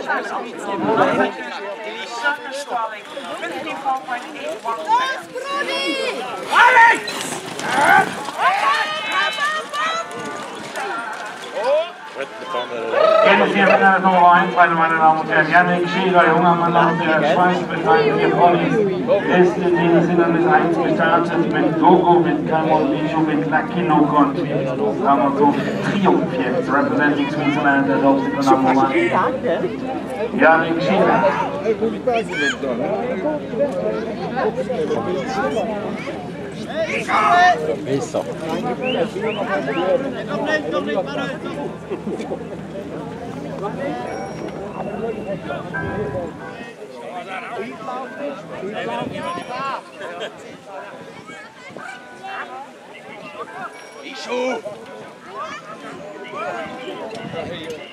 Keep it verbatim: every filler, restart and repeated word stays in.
Sonnenstraling fifty-four point eight one. Jetzt hier Männer Nummer eins, meine Damen und Herren, Jannik Schäger, junger Mann aus der Schweiz mit seinen vier Ponys, ist in den Hindernis eins gestartet mit Gogo, mit Kamon Licho, mit Lakino Conti. Haben wir so Triumph jetzt, representing Switzerland, der Laufsieger Nummer eins. Jannik Schäger. Isso. Isso.